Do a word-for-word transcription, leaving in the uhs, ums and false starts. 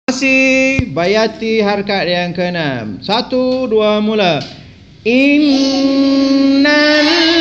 Masih bayati harkat yang keenam. Satu, dua, mula. Innal